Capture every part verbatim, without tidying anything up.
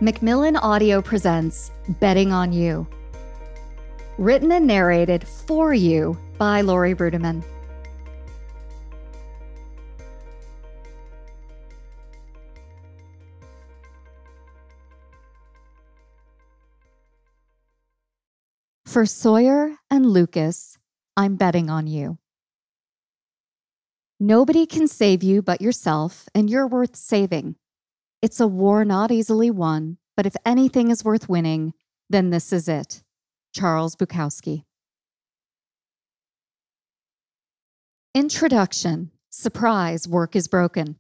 Macmillan Audio presents Betting on You. Written and narrated for you by Laurie Ruettimann. For Sawyer and Lucas, I'm betting on you. Nobody can save you but yourself, and you're worth saving. It's a war not easily won, but if anything is worth winning, then this is it. Charles Bukowski. Introduction. Surprise, work is broken.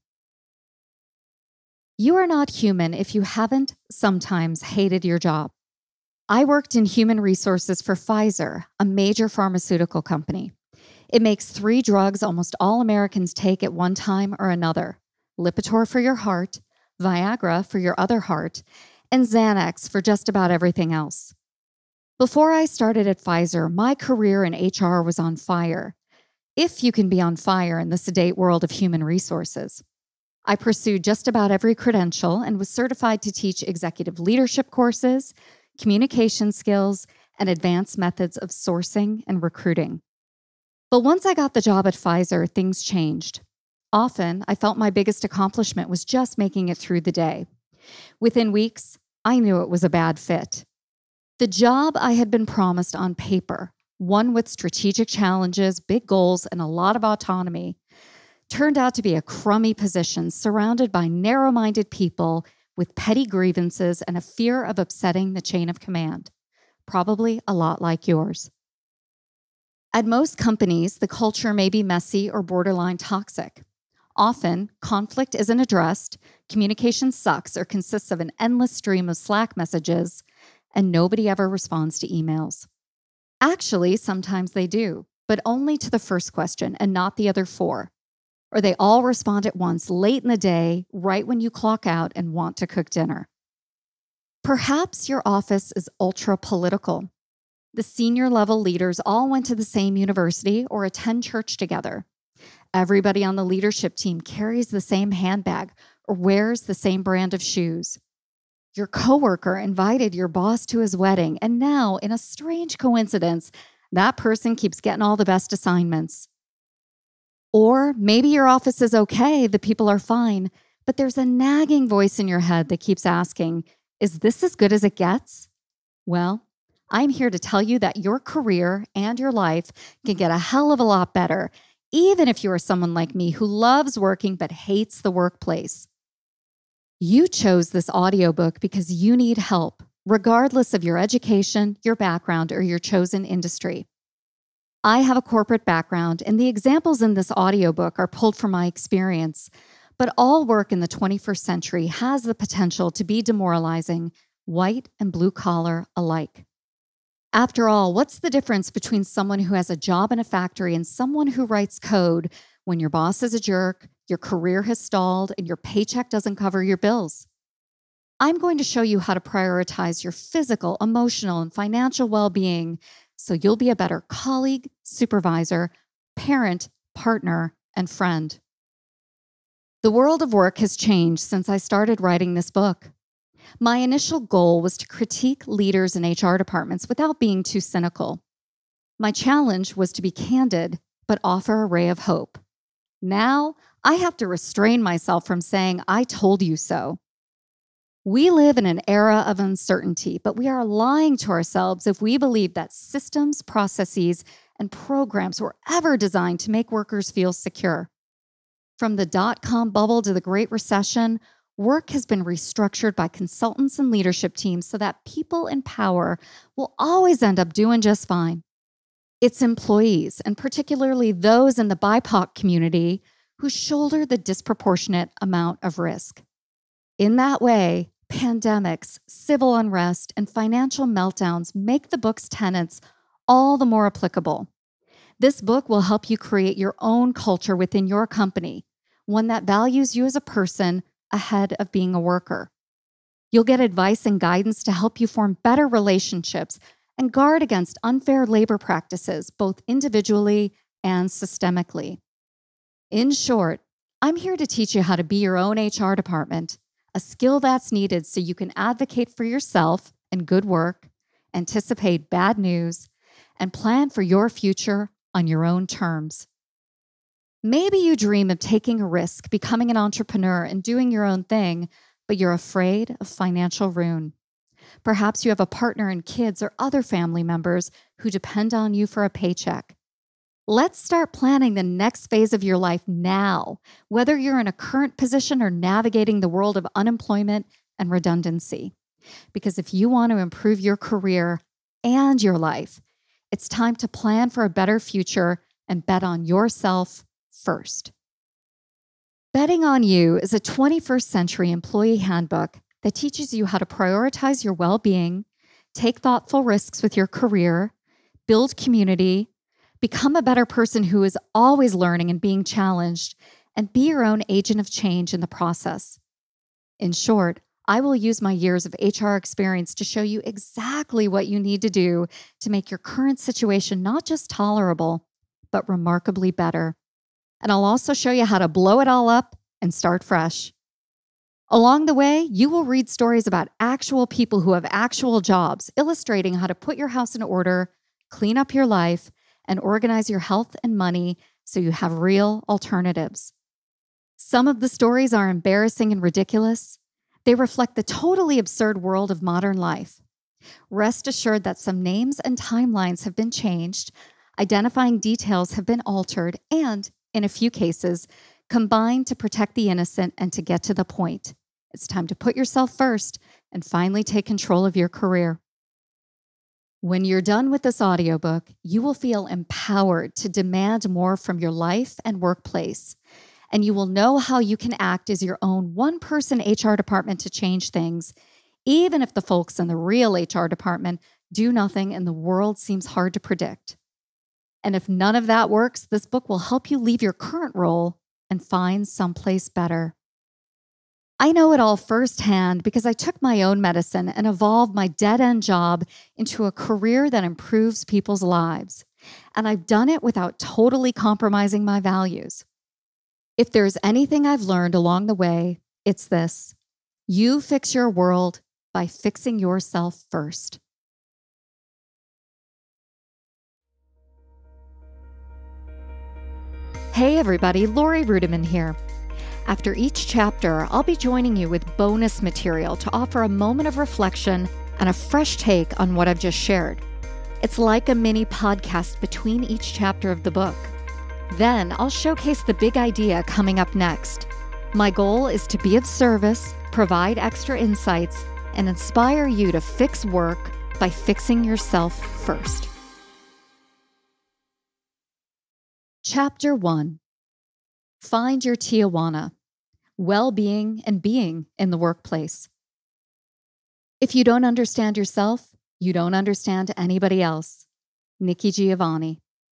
You are not human if you haven't sometimes hated your job. I worked in human resources for Pfizer, a major pharmaceutical company. It makes three drugs almost all Americans take at one time or another: Lipitor for your heart, Viagra for your other heart, and Xanax for just about everything else. Before I started at Pfizer, my career in H R was on fire, if you can be on fire in the sedate world of human resources. I pursued just about every credential and was certified to teach executive leadership courses, communication skills, and advanced methods of sourcing and recruiting. But once I got the job at Pfizer, things changed. Often, I felt my biggest accomplishment was just making it through the day. Within weeks, I knew it was a bad fit. The job I had been promised on paper, one with strategic challenges, big goals, and a lot of autonomy, turned out to be a crummy position surrounded by narrow-minded people with petty grievances and a fear of upsetting the chain of command, probably a lot like yours. At most companies, the culture may be messy or borderline toxic. Often, conflict isn't addressed, communication sucks or consists of an endless stream of Slack messages, and nobody ever responds to emails. Actually, sometimes they do, but only to the first question and not the other four. Or they all respond at once late in the day, right when you clock out and want to cook dinner. Perhaps your office is ultra-political. The senior level leaders all went to the same university or attend church together. Everybody on the leadership team carries the same handbag or wears the same brand of shoes. Your coworker invited your boss to his wedding, and now, in a strange coincidence, that person keeps getting all the best assignments. Or maybe your office is okay, the people are fine, but there's a nagging voice in your head that keeps asking, is this as good as it gets? Well, I'm here to tell you that your career and your life can get a hell of a lot better, even if you are someone like me who loves working but hates the workplace. You chose this audiobook because you need help, regardless of your education, your background, or your chosen industry. I have a corporate background, and the examples in this audiobook are pulled from my experience, but all work in the twenty-first century has the potential to be demoralizing, white and blue collar alike. After all, what's the difference between someone who has a job in a factory and someone who writes code when your boss is a jerk, your career has stalled, and your paycheck doesn't cover your bills? I'm going to show you how to prioritize your physical, emotional, and financial well-being so you'll be a better colleague, supervisor, parent, partner, and friend. The world of work has changed since I started writing this book. My initial goal was to critique leaders in H R departments without being too cynical. My challenge was to be candid, but offer a ray of hope. Now, I have to restrain myself from saying, I told you so. We live in an era of uncertainty, but we are lying to ourselves if we believe that systems, processes, and programs were ever designed to make workers feel secure. From the dot-com bubble to the Great Recession, work has been restructured by consultants and leadership teams so that people in power will always end up doing just fine. It's employees, and particularly those in the B I P O C community, who shoulder the disproportionate amount of risk. In that way, pandemics, civil unrest, and financial meltdowns make the book's tenets all the more applicable. This book will help you create your own culture within your company, one that values you as a person ahead of being a worker. You'll get advice and guidance to help you form better relationships and guard against unfair labor practices, both individually and systemically. In short, I'm here to teach you how to be your own H R department, a skill that's needed so you can advocate for yourself and good work, anticipate bad news, and plan for your future on your own terms. Maybe you dream of taking a risk, becoming an entrepreneur, and doing your own thing, but you're afraid of financial ruin. Perhaps you have a partner and kids or other family members who depend on you for a paycheck. Let's start planning the next phase of your life now, whether you're in a current position or navigating the world of unemployment and redundancy. Because if you want to improve your career and your life, it's time to plan for a better future and bet on yourself first. Betting on You is a twenty-first century employee handbook that teaches you how to prioritize your well-being, take thoughtful risks with your career, build community, become a better person who is always learning and being challenged, and be your own agent of change in the process. In short, I will use my years of H R experience to show you exactly what you need to do to make your current situation not just tolerable, but remarkably better. And I'll also show you how to blow it all up and start fresh. Along the way, you will read stories about actual people who have actual jobs, illustrating how to put your house in order, clean up your life, and organize your health and money so you have real alternatives. Some of the stories are embarrassing and ridiculous. They reflect the totally absurd world of modern life. Rest assured that some names and timelines have been changed, identifying details have been altered, and, in a few cases, combined to protect the innocent and to get to the point. It's time to put yourself first and finally take control of your career. When you're done with this audiobook, you will feel empowered to demand more from your life and workplace, and you will know how you can act as your own one-person H R department to change things, even if the folks in the real H R department do nothing and the world seems hard to predict. And if none of that works, this book will help you leave your current role and find someplace better. I know it all firsthand because I took my own medicine and evolved my dead-end job into a career that improves people's lives. And I've done it without totally compromising my values. If there's anything I've learned along the way, it's this: you fix your world by fixing yourself first. Hey everybody, Laurie Ruettimann here. After each chapter, I'll be joining you with bonus material to offer a moment of reflection and a fresh take on what I've just shared. It's like a mini podcast between each chapter of the book. Then I'll showcase the big idea coming up next. My goal is to be of service, provide extra insights, and inspire you to fix work by fixing yourself first. Chapter one. Find your Tijuana. Well-being and being in the workplace. If you don't understand yourself, you don't understand anybody else. Nikki Giovanni.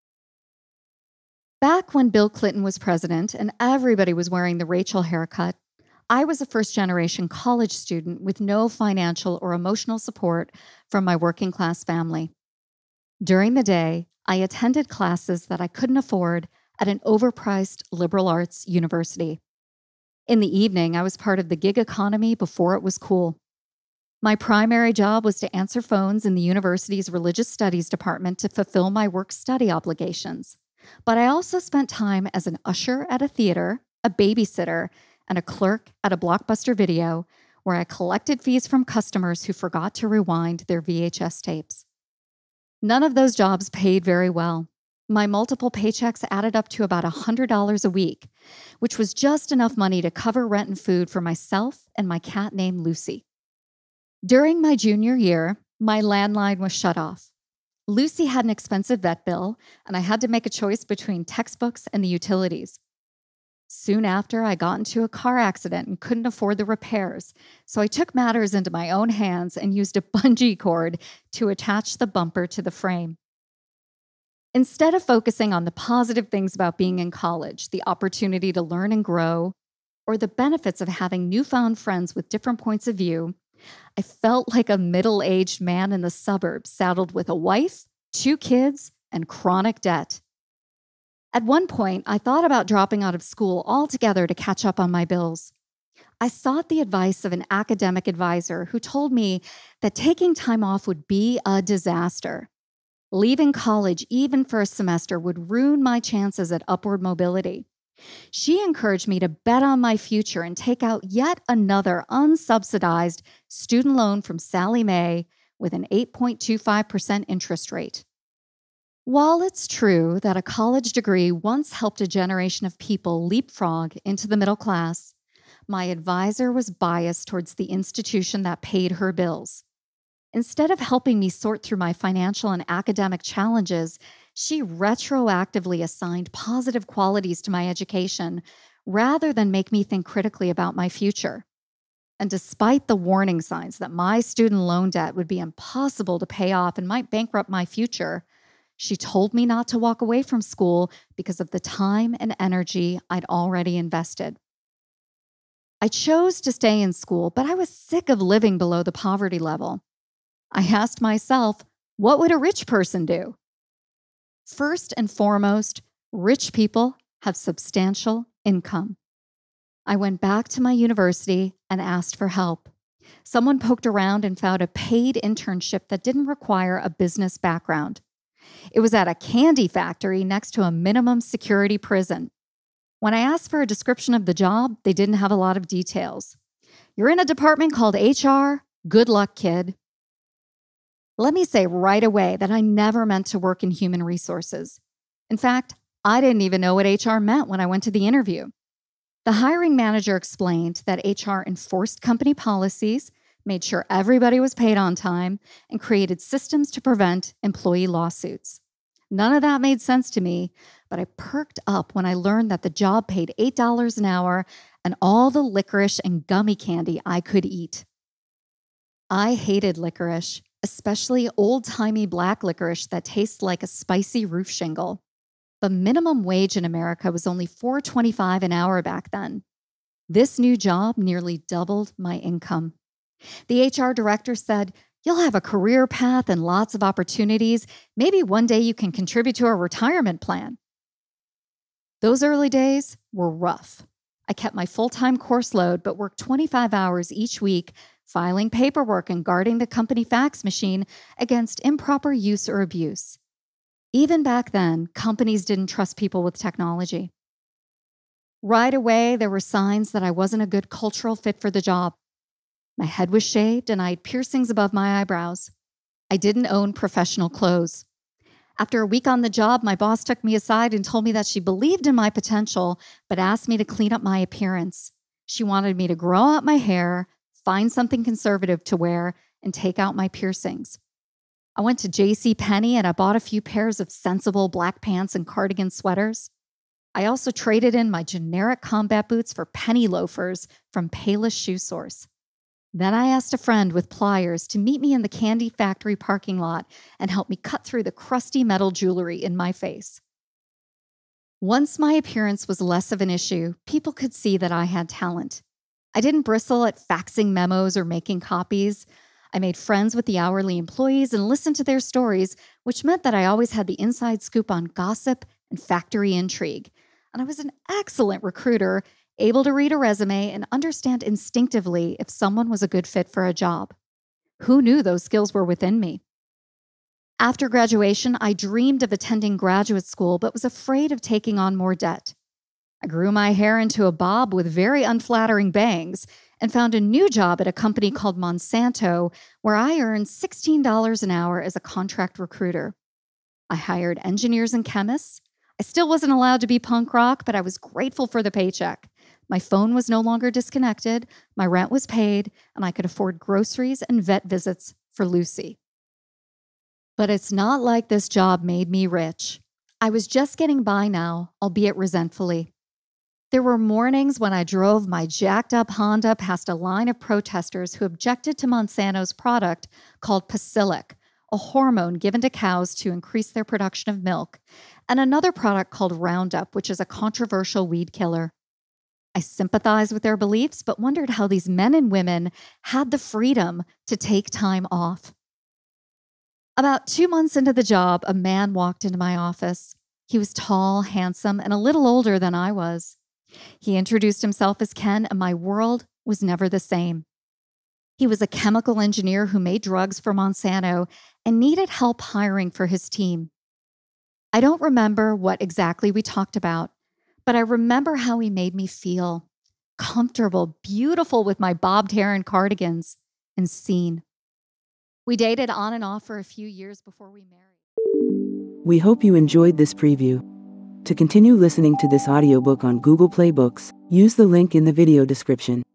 Back when Bill Clinton was president and everybody was wearing the Rachel haircut, I was a first-generation college student with no financial or emotional support from my working-class family. During the day, I attended classes that I couldn't afford at an overpriced liberal arts university. In the evening, I was part of the gig economy before it was cool. My primary job was to answer phones in the university's religious studies department to fulfill my work-study obligations. But I also spent time as an usher at a theater, a babysitter, and a clerk at a Blockbuster Video, where I collected fees from customers who forgot to rewind their V H S tapes. None of those jobs paid very well. My multiple paychecks added up to about one hundred dollars a week, which was just enough money to cover rent and food for myself and my cat named Lucy. During my junior year, my landline was shut off. Lucy had an expensive vet bill, and I had to make a choice between textbooks and the utilities. Soon after, I got into a car accident and couldn't afford the repairs, so I took matters into my own hands and used a bungee cord to attach the bumper to the frame. Instead of focusing on the positive things about being in college, the opportunity to learn and grow, or the benefits of having newfound friends with different points of view, I felt like a middle-aged man in the suburbs saddled with a wife, two kids, and chronic debt. At one point, I thought about dropping out of school altogether to catch up on my bills. I sought the advice of an academic advisor who told me that taking time off would be a disaster. Leaving college, even for a semester, would ruin my chances at upward mobility. She encouraged me to bet on my future and take out yet another unsubsidized student loan from Sallie Mae with an eight point two five percent interest rate. While it's true that a college degree once helped a generation of people leapfrog into the middle class, my advisor was biased towards the institution that paid her bills. Instead of helping me sort through my financial and academic challenges, she retroactively assigned positive qualities to my education rather than make me think critically about my future. And despite the warning signs that my student loan debt would be impossible to pay off and might bankrupt my future, she told me not to walk away from school because of the time and energy I'd already invested. I chose to stay in school, but I was sick of living below the poverty level. I asked myself, what would a rich person do? First and foremost, rich people have substantial income. I went back to my university and asked for help. Someone poked around and found a paid internship that didn't require a business background. It was at a candy factory next to a minimum security prison. When I asked for a description of the job, they didn't have a lot of details. You're in a department called H R? Good luck, kid. Let me say right away that I never meant to work in human resources. In fact, I didn't even know what H R meant when I went to the interview. The hiring manager explained that H R enforced company policies, made sure everybody was paid on time, and created systems to prevent employee lawsuits. None of that made sense to me, but I perked up when I learned that the job paid eight dollars an hour and all the licorice and gummy candy I could eat. I hated licorice, especially old-timey black licorice that tastes like a spicy roof shingle. But minimum wage in America was only four dollars and twenty-five cents an hour back then. This new job nearly doubled my income. The H R director said, "You'll have a career path and lots of opportunities. Maybe one day you can contribute to a retirement plan." Those early days were rough. I kept my full-time course load, but worked twenty-five hours each week, filing paperwork and guarding the company fax machine against improper use or abuse. Even back then, companies didn't trust people with technology. Right away, there were signs that I wasn't a good cultural fit for the job. My head was shaved and I had piercings above my eyebrows. I didn't own professional clothes. After a week on the job, my boss took me aside and told me that she believed in my potential, but asked me to clean up my appearance. She wanted me to grow out my hair, find something conservative to wear, and take out my piercings. I went to J C Penney and I bought a few pairs of sensible black pants and cardigan sweaters. I also traded in my generic combat boots for penny loafers from Payless Shoe Source. Then I asked a friend with pliers to meet me in the candy factory parking lot and help me cut through the crusty metal jewelry in my face. Once my appearance was less of an issue, people could see that I had talent. I didn't bristle at faxing memos or making copies. I made friends with the hourly employees and listened to their stories, which meant that I always had the inside scoop on gossip and factory intrigue. And I was an excellent recruiter, able to read a resume and understand instinctively if someone was a good fit for a job. Who knew those skills were within me? After graduation, I dreamed of attending graduate school, but was afraid of taking on more debt. I grew my hair into a bob with very unflattering bangs and found a new job at a company called Monsanto, where I earned sixteen dollars an hour as a contract recruiter. I hired engineers and chemists. I still wasn't allowed to be punk rock, but I was grateful for the paycheck. My phone was no longer disconnected, my rent was paid, and I could afford groceries and vet visits for Lucy. But it's not like this job made me rich. I was just getting by now, albeit resentfully. There were mornings when I drove my jacked-up Honda past a line of protesters who objected to Monsanto's product called Pasilic, a hormone given to cows to increase their production of milk, and another product called Roundup, which is a controversial weed killer. I sympathized with their beliefs, but wondered how these men and women had the freedom to take time off. About two months into the job, a man walked into my office. He was tall, handsome, and a little older than I was. He introduced himself as Ken, and my world was never the same. He was a chemical engineer who made drugs for Monsanto and needed help hiring for his team. I don't remember what exactly we talked about, but I remember how he made me feel comfortable, beautiful with my bobbed hair and cardigans, and seen. We dated on and off for a few years before we married. We hope you enjoyed this preview. To continue listening to this audiobook on Google Play Books, use the link in the video description.